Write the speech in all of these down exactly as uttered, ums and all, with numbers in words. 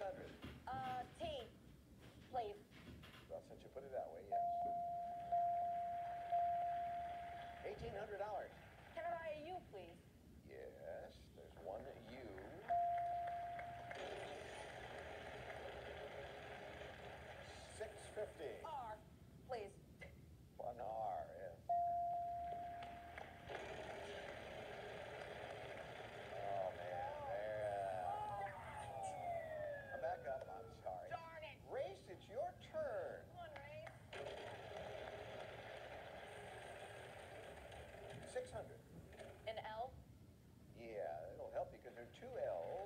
hundred. Uh, T, please. Well, since you put it that way, yes. eighteen hundred dollars. Can I buy a U, please? Yes, there's one U. six fifty. R, please. One R, yes. Oh, man. There. Uh, back up. I'm sorry. Darn it. Race, it's your turn. Come on, Race. six hundred. An L? Yeah, it'll help you because there are two L's.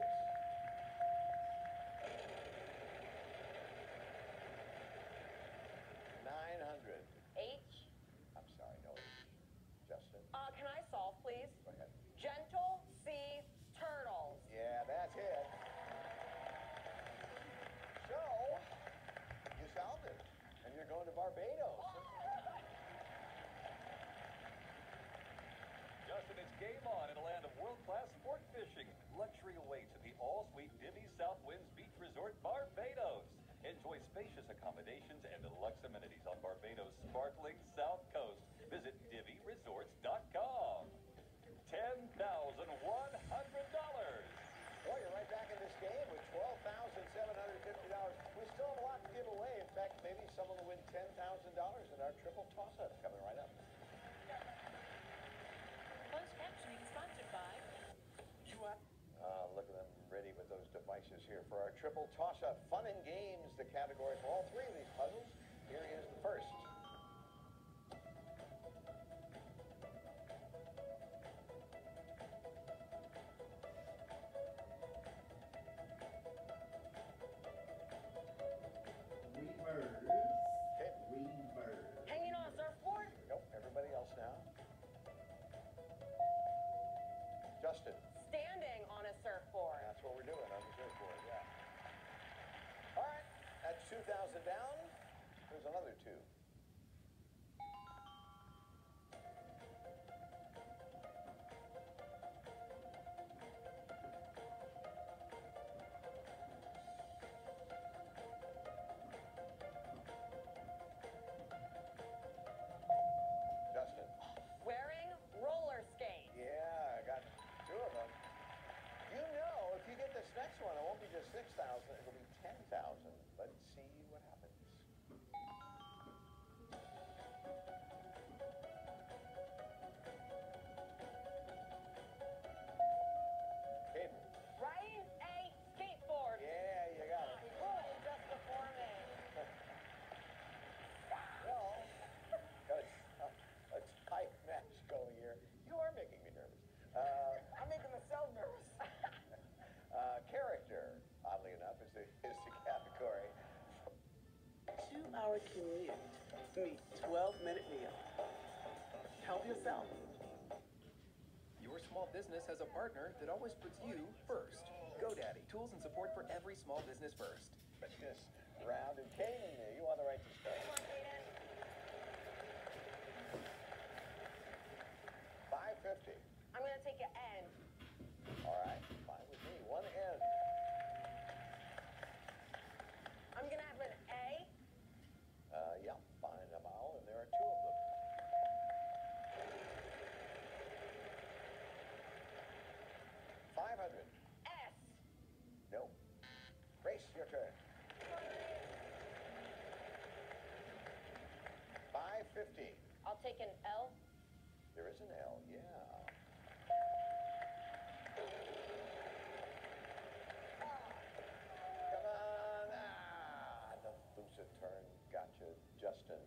nine hundred. H? I'm sorry, no H. Justin, Uh, can I solve, please? go ahead. Gentle Sea Turtles. Yeah, that's it. So, you solved it. And you're going to Barbados. Justin, it's game on in a land of world-class sport fishing. Luxury awaits at the all-suite Divvy South Winds Beach Resort, Barbados. Enjoy spacious accommodations and deluxe amenities on Barbados' sparkling south coast. Visit Divvy Resorts dot com. ten thousand one hundred dollars. Well, you're right back in this game with twelve thousand seven hundred fifty dollars. We still have a lot to give away. In fact, maybe someone will win ten thousand dollars in our triple toss-up coming right up. Closed captioning sponsored by... Uh, look at them ready with those devices here for our triple toss-up. Fun and games, the category for all three of these puzzles. Here is the first. Reverse. Okay. Reverse. Hanging on a surfboard? Nope, everybody else now. Justin, Standing on a surfboard. that's what we're doing on the surfboard, yeah. All right, that's two thousand down. There's another two. Justin. Wearing roller skates. Yeah, I got two of them. You know, if you get this next one, it won't be just six thousand, it'll be ten thousand. Let's see what happens. Caden. Riding a skateboard. Yeah, you got it. Oh, just before me. Well, got a, a tight match going here. You are making me nervous. Uh, I'm making myself nervous. uh, character, oddly enough, is the, is the category. Two-hour commute. Meet twelve-minute meal. Help yourself. Your small business has a partner that always puts you first. GoDaddy, tools and support for every small business first. This round and Caden, you want the right to start. Come on, Kaden. five fifty. I'm going to take an N. All right, fine with me. One N. I'm going to have an A. Uh, yeah, fine them all, and there are two of them. five hundred. S. No. Grace, your turn. five fifty. I'll take an L. There is an L, yeah. Come on. Ah, don't lose a turn. Gotcha, Justin.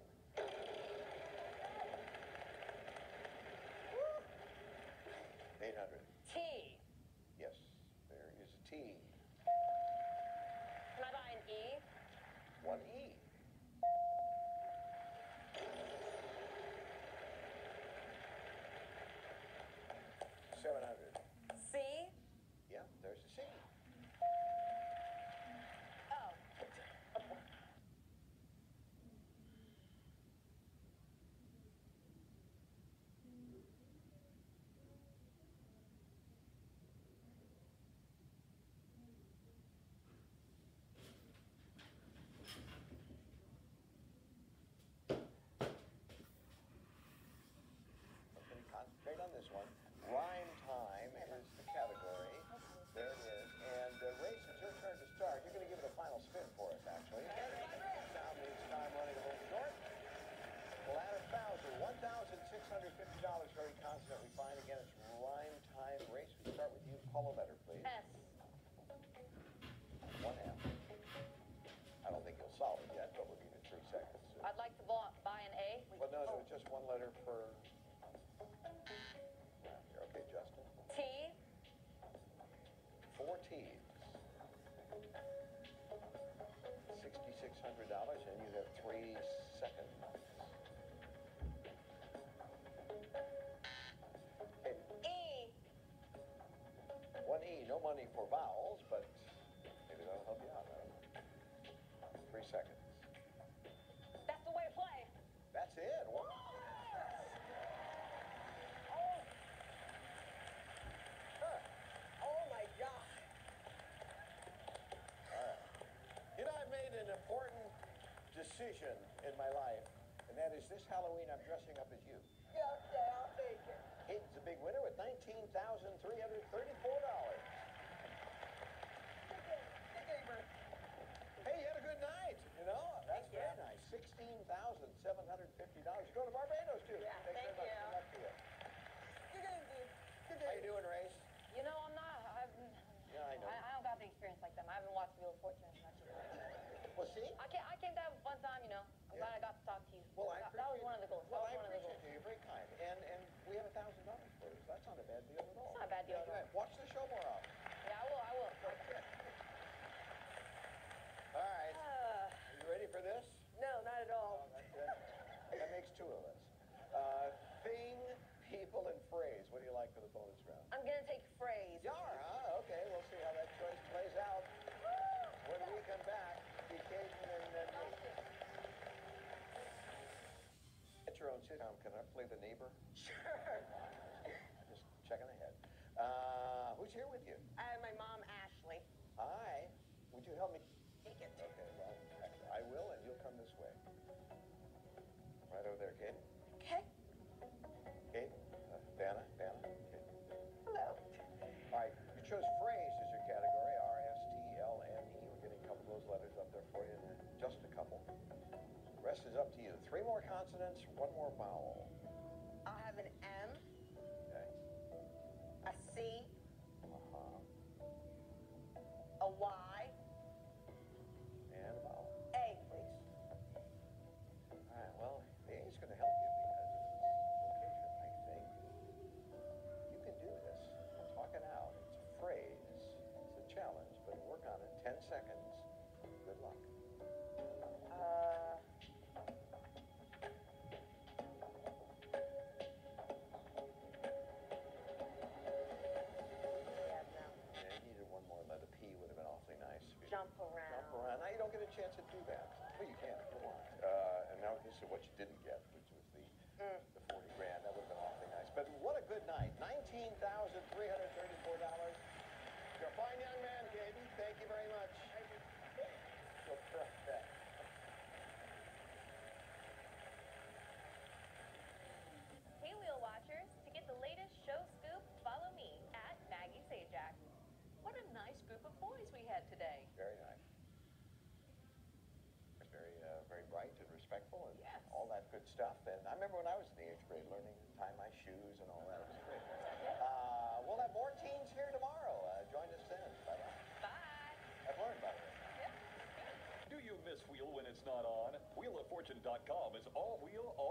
eight hundred. T. Yes, there is a T. Can I buy an E? One E. call a letter, please. S. One F. I don't think you'll solve it yet, but we'll give you three seconds. I'd like to buy, buy an A. Well, no, no, just one letter per. Yeah, you're okay, Justin. T. Four T's. Sixty-six hundred dollars, and you have three seconds. Okay, E. one E, no money for vowels, but maybe that'll help you out. I don't know. Three seconds. That's the way to play. That's it. Wow. Oh. Huh. Oh my God. You know, I've made an important decision in my life, and that is this Halloween I'm dressing up as you. Yeah, okay, I'll take it. Hayden's a big winner with nineteen thousand three hundred thirty-four dollars. Hey, you had a good night, you know? That's Thank very you. nice. sixteen thousand seven hundred fifty dollars. You're going to Barbados, too. Yeah, Thanks thank very you. much. Good luck to you. You're gonna do. How you doing, Race? You know, I'm not. I've, Yeah, I know. I, I don't got the experience like them. I haven't watched Wheel of Fortune as much. Well, see? I came, I came to have a fun time, you know. I'm Yeah. glad I got to talk to you. Well, I that, appreciate that was one of the goals. Well, that I was one of the appreciate goals. you. You're very kind. And and we have a thousand dollars for you. So that's not a bad deal at all. It's not a bad deal at all. Watch the show more often. Yeah, I will. I will. All right. Uh, Are you ready for this? no, not at all. Oh, that's it. That makes two of us. Uh, thing, people, and phrase. What do you like for the bonus round? I'm gonna take phrase. You are, huh? Okay, we'll see how that choice plays out. When we come back, the occasion and then me. At your own sitcom, can I play the neighbor? Sure. Just checking ahead. Uh, who's here with you? And my mom, Ashley. Hi. Would you help me? Take it. Okay, well, I will, and you'll come this way. Right over there, Kate. Okay. Kate? Uh, Dana? Dana? Kate. Hello. All right, you chose phrase as your category, R S T L N E. We're getting a couple of those letters up there for you, in just a couple. The rest is up to you. Three more consonants, one more vowel. I'll have an M, Okay? a C, Uh-huh. a Y, And a vowel. A, please. All right, well, the A is going to help you because of its location, I think. You can do this. Talk it out. It's a phrase. It's a challenge, but work on it. Ten seconds. Good luck. Uh, yeah, no. Yeah, you needed one more letter. P would have been awfully nice. If you Jump around. Jump around. Now you don't get a chance to do that. Well, you can. Come on. Uh, and now this is what you didn't get, which was the Mm. the forty grand. That would have been awfully nice. But what a good night. Nineteen thousand three hundred thirty-four dollars. You're a fine young man, Caden. Thank you very much. You'll crush that. Hey, Wheel Watchers. To get the latest show scoop, follow me at Maggie Sajak. What a nice group of boys we had today. Very nice. Very, uh, very bright and respectful and Yes. all that good stuff. And I remember when I was in the eighth grade learning to tie my shoes and all that. It was great. Uh, we'll have more teens here tomorrow. Uh, join us then. Bye-bye. Bye. I've learned, by the way. Do you miss Wheel when it's not on? Wheel of Fortune dot com is all wheel, all